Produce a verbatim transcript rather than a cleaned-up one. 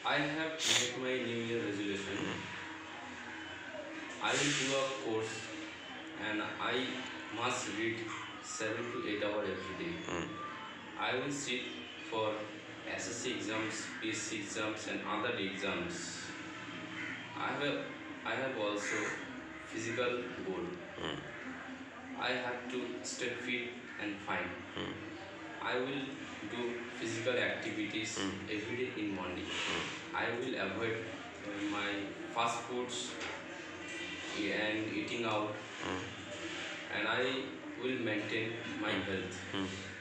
I have made my New Year resolution. I will do a course and I must read seven to eight hours every day. I will sit for S S C exams, P S C exams, and other exams. I have I have also physical goal. I have to stay fit and fine. I will do physical activities every day in morning. I will avoid my fast foods and eating out, and I will maintain my health.